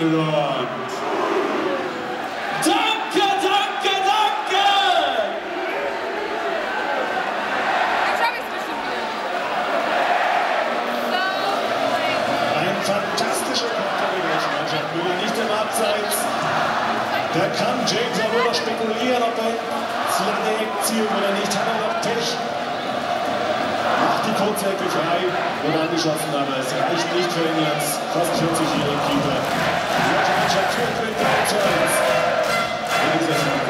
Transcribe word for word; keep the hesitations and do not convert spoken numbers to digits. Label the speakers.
Speaker 1: England. Danke, danke, danke! Ein fantastischer Konter der deutschen Mannschaft. Müller nicht im Abseits. Da kann James auch nur noch spekulieren, ob er ins lange Eck zielt oder nicht. Hat er noch Pech. Macht die kurze Ecke frei und angeschossen, aber es reicht nicht für Englands fast vierzig-jährigen Keeper. Die deutsche Mannschaft führt mit drei zu eins.